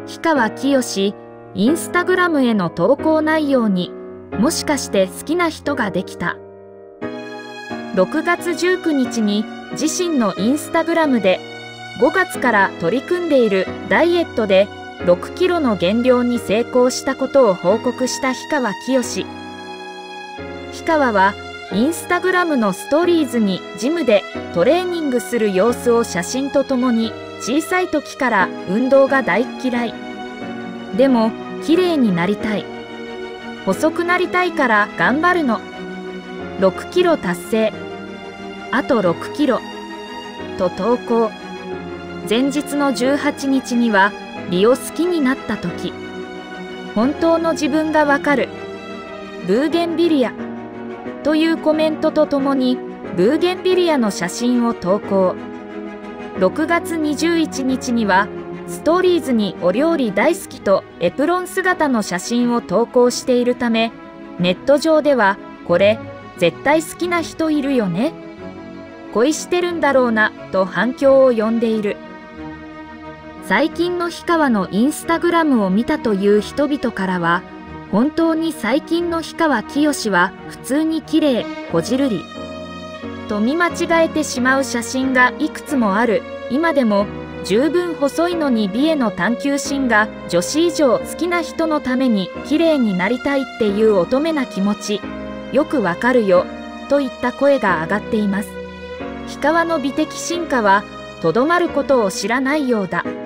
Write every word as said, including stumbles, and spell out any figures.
氷川きよし、インスタグラムへの投稿内容にもしかして好きな人ができた。ろくがつじゅうくにちに自身のインスタグラムでごがつから取り組んでいるダイエットでろくキロの減量に成功したことを報告した氷川きよし。氷川はインスタグラムのストーリーズにジムでトレーニングする様子を写真とともに、小さい時から運動が大嫌い。でも綺麗になりたい。細くなりたいから頑張るの。ろくキロ達成。あとろくキロ。と投稿。前日のじゅうはちにちには美を好きになった時。本当の自分がわかる。ブーゲンビリア。というコメントとともにブーゲンビリアの写真を投稿。ろくがつにじゅういちにちにはストーリーズにお料理大好きとエプロン姿の写真を投稿しているため、ネット上ではこれ絶対好きな人いるよね、恋してるんだろうなと反響を呼んでいる。最近の氷川のインスタグラムを見たという人々からは、本当に最近の氷川きよしは普通に綺麗、こじるりと見間違えてしまう写真がいくつもある今でも、十分細いのに美への探求心が女子以上好きな人のために綺麗になりたいっていう乙女な気持ち、よくわかるよといった声が上がっています。氷川の美的進化はとどまることを知らないようだ。